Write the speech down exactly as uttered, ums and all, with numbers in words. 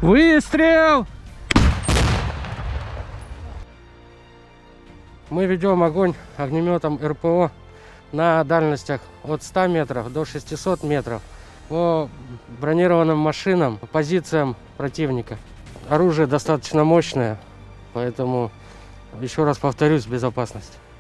Выстрел! Мы ведем огонь огнеметом эр пэ о на дальностях от ста метров до шестисот метров по бронированным машинам, по позициям противника. Оружие достаточно мощное, поэтому, еще раз повторюсь, безопасность.